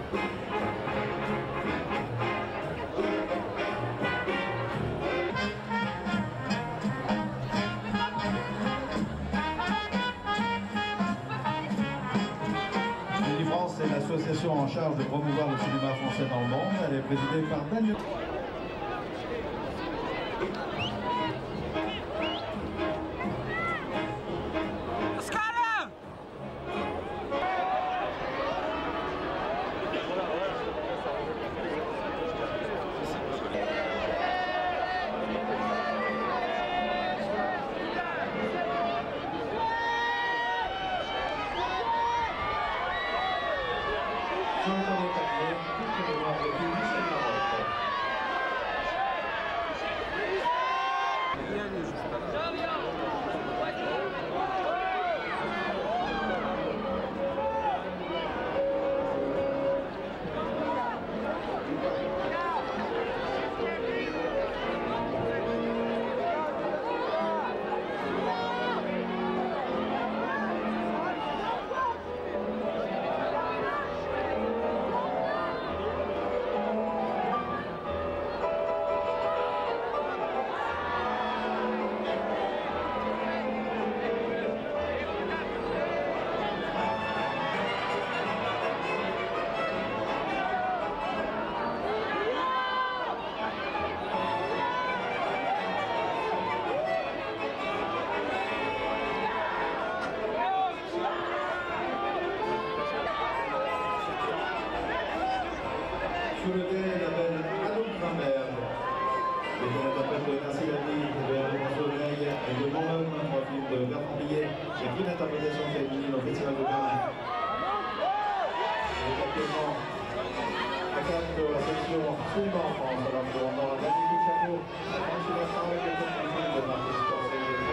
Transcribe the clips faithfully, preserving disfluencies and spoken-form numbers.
C'est l'association en charge de promouvoir le cinéma français dans le monde. Elle est présidée par Daniel. Soulever la belle Anouk Grimberg, les interprètes de Merci la vie, de Hervé Soleil et de Mon-Homme, trois films de Bertrand Billet, et puis l'interprétation féminine au Festival de Berlin. Et actuellement, à quatre de la section Cinéma en France, alors qu'on aura Daniel Couchapeau, à François Vincent avec le film de Marcus Scorsese et de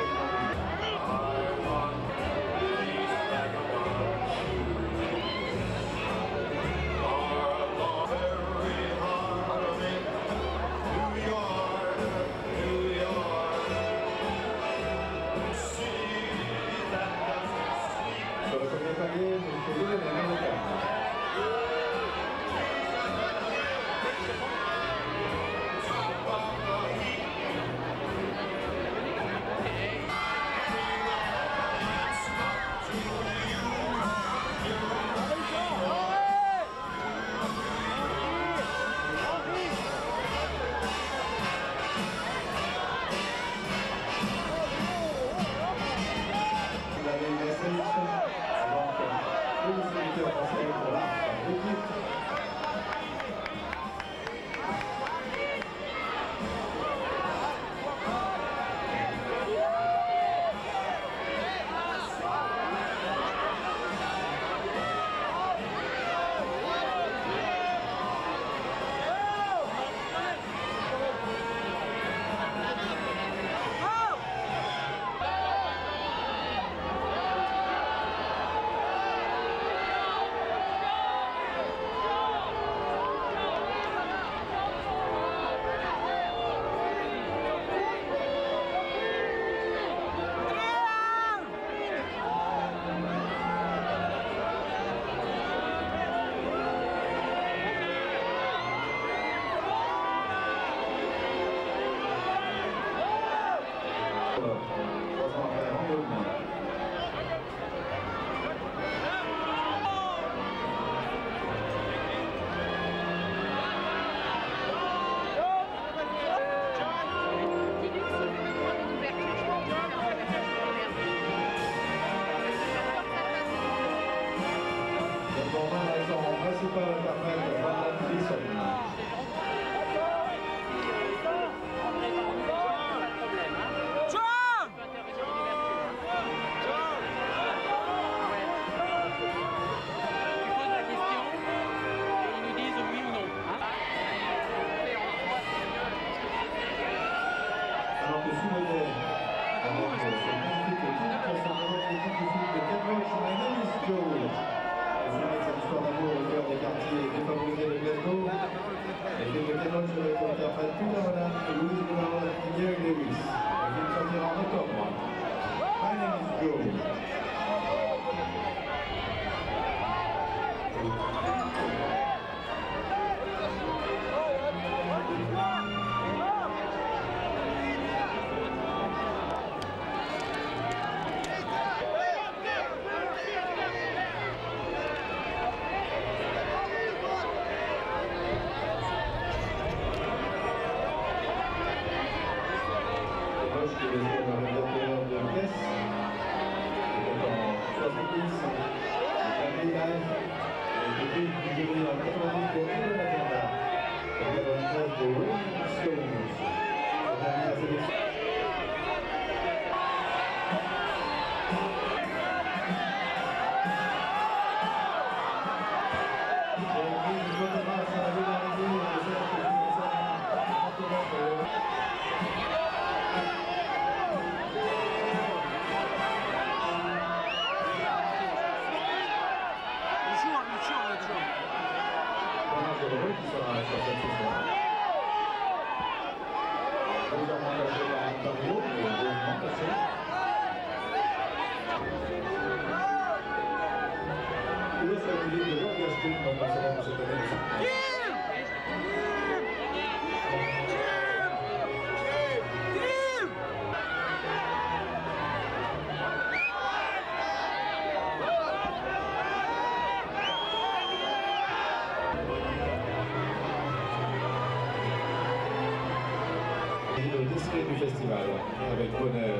Le discret du festival, avec bonheur.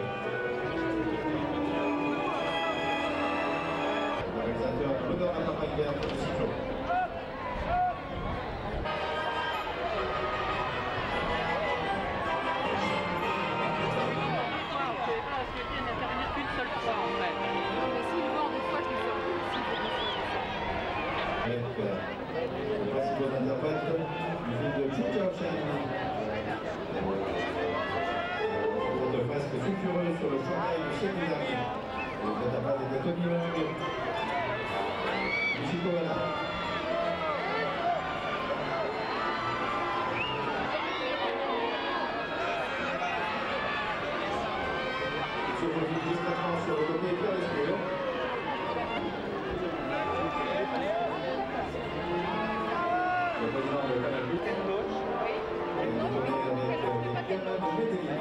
Le réalisateur Bruno la campagne verte du cyclone. Avec euh, les principaux interprètes du film de Ginger Chen. Cette fresque sulfureuse sur le chandail du siècle dernier. Les interprètes étaient Tony Long, Lucie Covana. Il se profile discrètement sur le côté Pierre Lescure. Le président de Canal Plus. Et nous tournons avec les gamins de Medellin.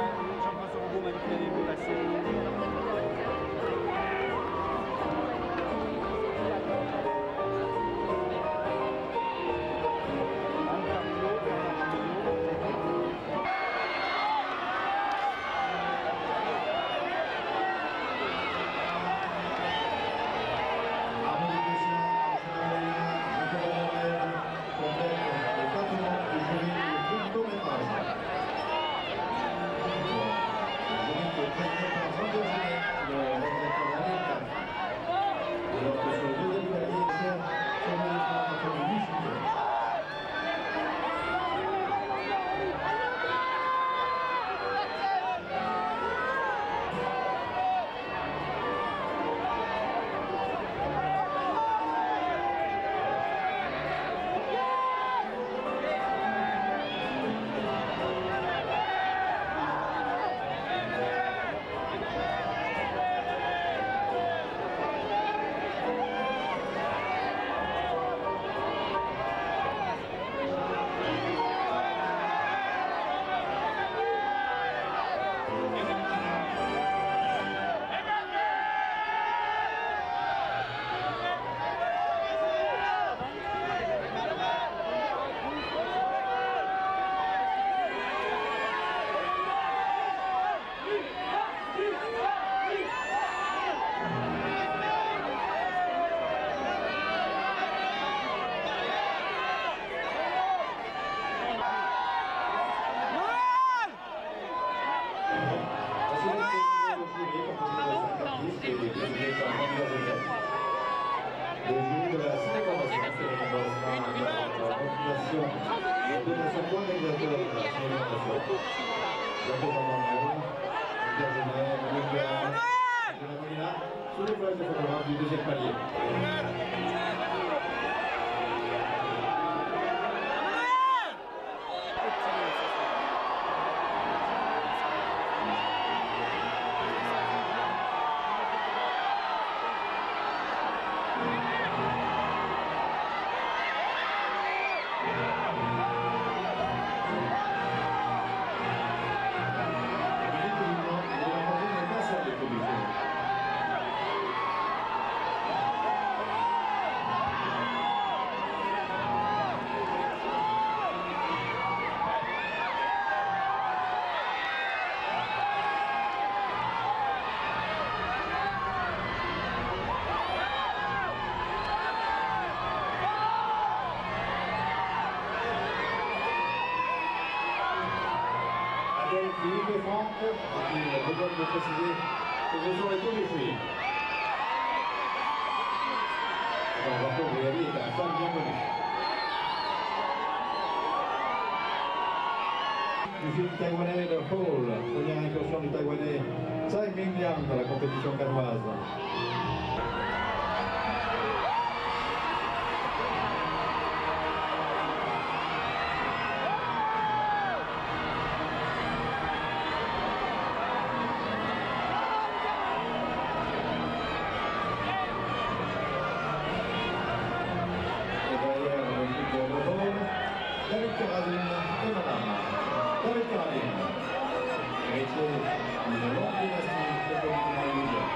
Sur les plages de photographes du deuxième palier. Philippe et Franck, qui me besoin de préciser que ce sont les tous les filles. Alors, par contre, vous voyez, est un fan bien connu. du film taïwanais de Hall, première incursion du taïwanais Tsai Ming-liang dans la compétition canoise. David Carradine et madame David Carradine, héritier d'une longue dynastie de comédiens hollywoodiens.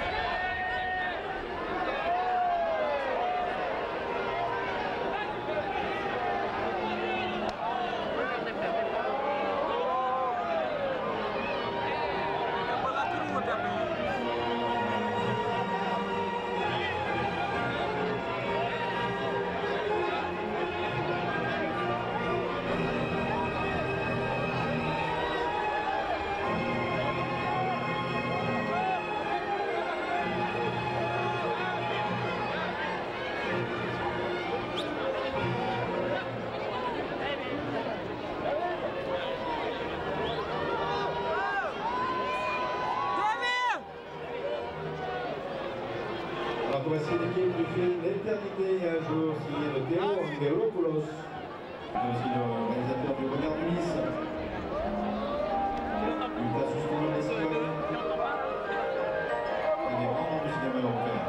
Alors voici l'équipe du film L'éternité et un jour, signé de Théo Angelopoulos, mais aussi le réalisateur du Regard du Nice. Il a suspendu les symboles. Il est vraiment du cinéma européen.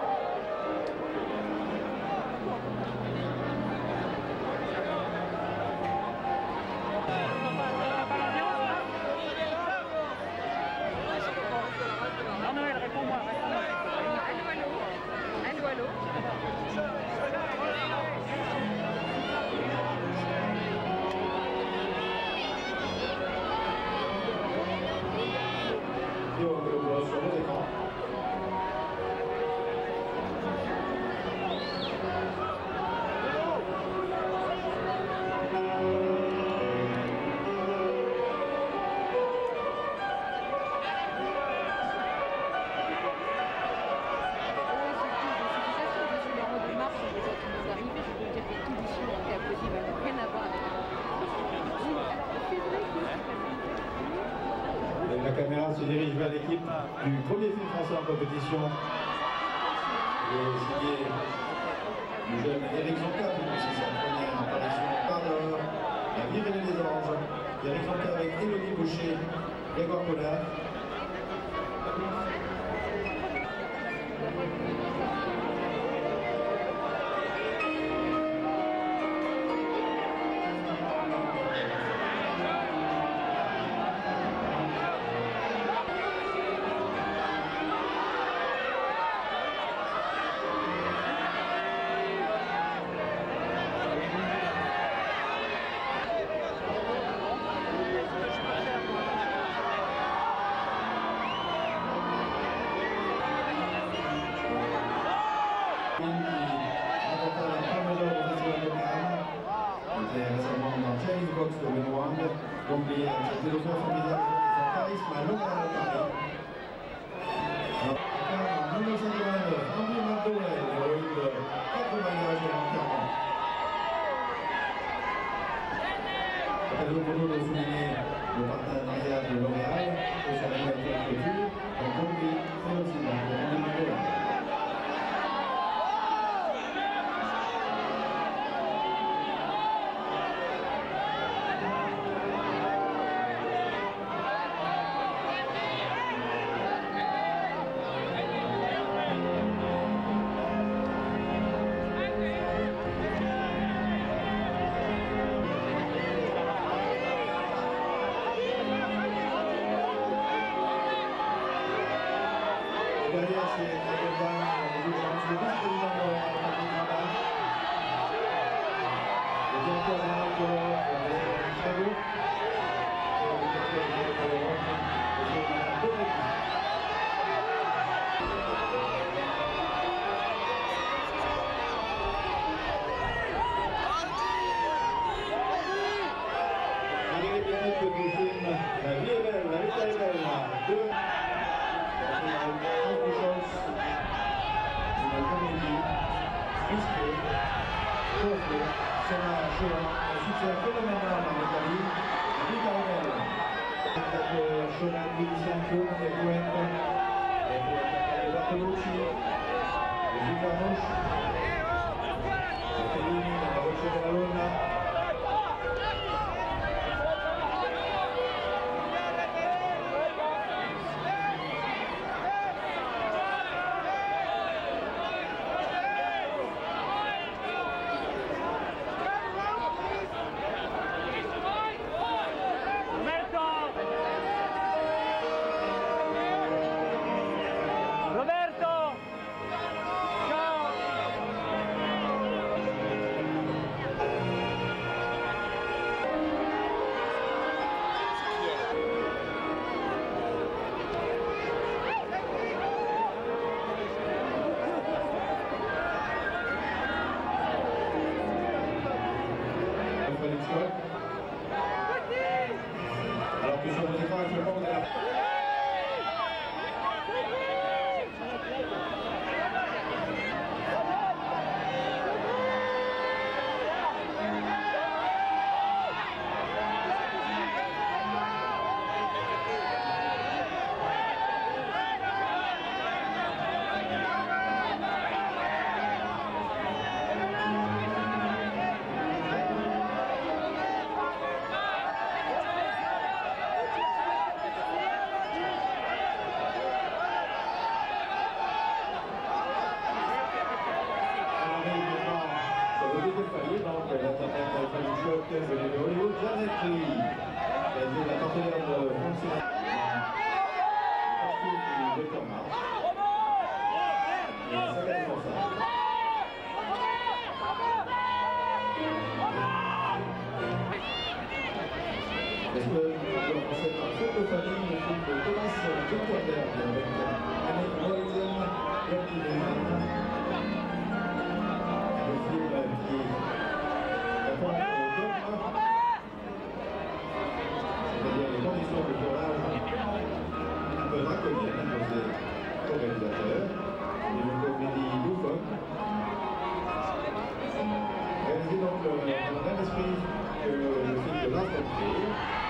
Théo Angelopoulos sur vos écrans. La caméra se dirige vers l'équipe du premier film français en compétition. Il est signé du jeune Éric Zonka, c'est sa première apparition par l'heure. La Virée des Anges. Éric Zonka avec Élodie Boucher, Grégoire Collard. Récemment dans Chinese Box de Benoît, donc il y a cette éloquence formidable et son charisme à l'eau à la Paris. En mille neuf cent quatre-vingt-neuf, André Mardouet, héroïne de quatre voyages et quarante. C'est l'occasion pour nous de souligner le partenariat de L'Oréal et sa réalité de culture, donc Combi, c'est aussi dans le André Mardouet. Derrière, c'est Michael Van, le vice-président de la République du Canada. Le directeur général de l'Europe, le président de Chicago. Et le directeur général de l'Europe, le président de l'Europe. Avec l'équipe du film La vie est belle, la vie est belle, deux. Une comédie risquée, pauvre, c'est un jeu. succès phénoménal en Italie, Vicarel. L'attaqueur Shonan Vicianco et Puente. Et pour attaquer Bartolucci, Zucanoch, Fellini nella voce della luna. Alors que sur l'écran actuellement, on est là. Donc l'attaquante Felicio che viene da Hollywood, Giannetti, la partenaire de Francine, partout du Docteur Mars. Et ça gagne pour ça. Est-ce que le français par Photo Famille, le film de Thomas Zuckerberg avec Annick Rosen, Jackie Lehmann, le film qui répond au dogme, c'est-à-dire les conditions de tournage un peu draconiennes imposées aux réalisateurs, une comédie loufoque, réalisée donc dans le même esprit que le film de Lars von Trier.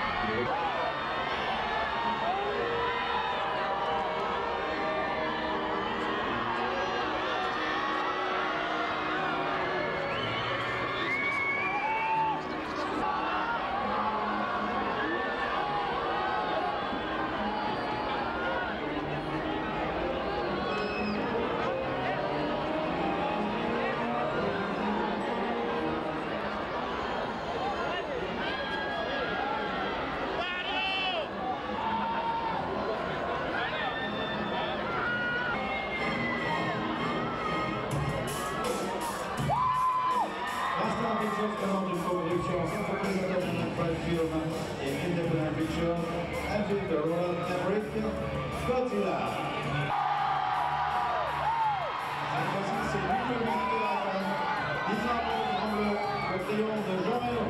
Présente une co-production sans représentation d'Impact Film et Independent Pictures, avec de Roland Emmerich, Godzilla. Cette fois-ci, c'est Luc Théâtre, Isabelle Trembleur, le triomphe de Jean Reno.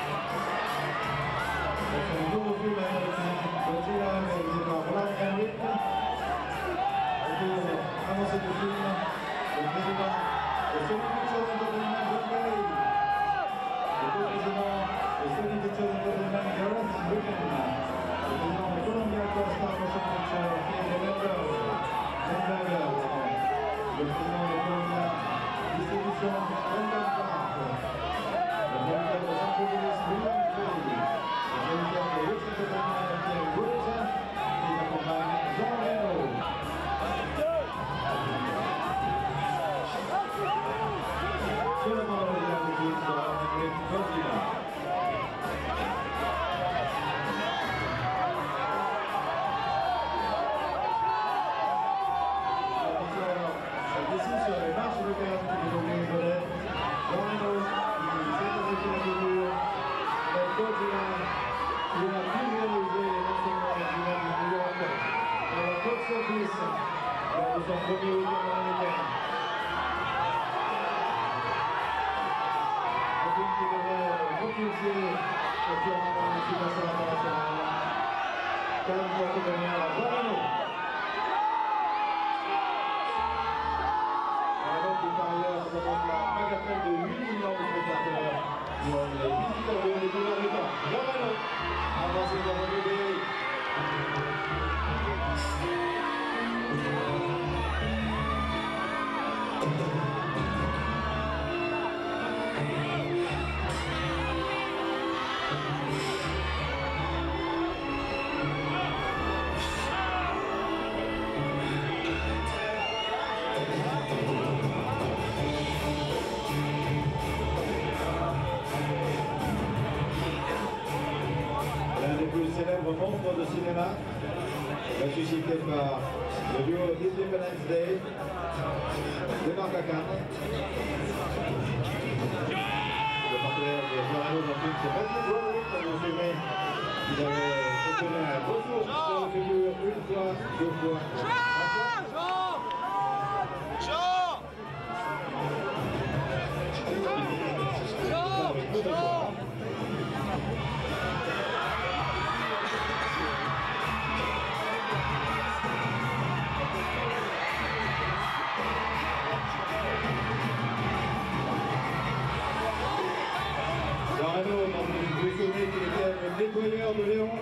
C'est un nouveau film américain, Godzilla, réalisé par Roland Emmerich. Pour annoncer le film, le président de Sony Pictures Entertainment, John Gay. Le co-président de Sony Pictures Entertainment, Gareth Wicken. Le président de Columbia Star Motion Pictures, Pierre Lemberger. Le président de Columbia Distribution, Brendan Clark. Le producteur de Los Angeles, William Frey. Le producteur de Rich Entertainment, Pierre Woods. Qui accompagne Jean Reno. Sur le bord de la musique sera avec Godzilla. Elle décide sur les marches de théâtre qui est devenue vedette. Jean Reno qui s'est arrêté la figure avec Godzilla qui a pu réaliser les enseignements du monde de New York dans le box office lors de son premier week-end américain. Qui devrait propulser le tournoi de situation internationale. Comme pour tout gagner à Jean Reno. Alors que par ailleurs, ça représente la bagatelle de huit millions de spectateurs pour les visiteurs. va retrouver. L'un des plus célèbres monstres de cinéma, ressuscité par le duo Independence Day, débarque à Cannes. Le partenaire de Ferraro dans le film, c'est Matthew Broderick, comme vous savez, il avait obtenu un beau tour de figure une fois, deux fois. Jean Reno, vous vous souvenez qu'il était le nettoyeur de Léon.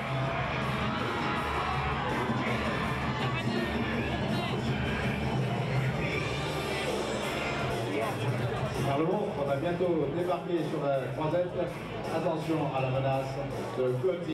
Car le monstre va bientôt débarquer sur la croisette. Attention à la menace de Claude.